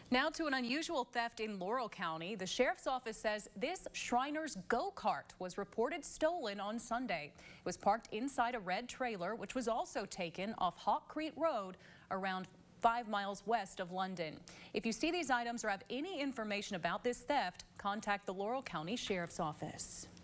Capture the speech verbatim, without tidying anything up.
Now to an unusual theft in Laurel County. The sheriff's office says this Shriner's go-kart was reported stolen on Sunday. It was parked inside a red trailer, which was also taken off Hawk Creek Road around five miles west of London. If you see these items or have any information about this theft, contact the Laurel County Sheriff's Office.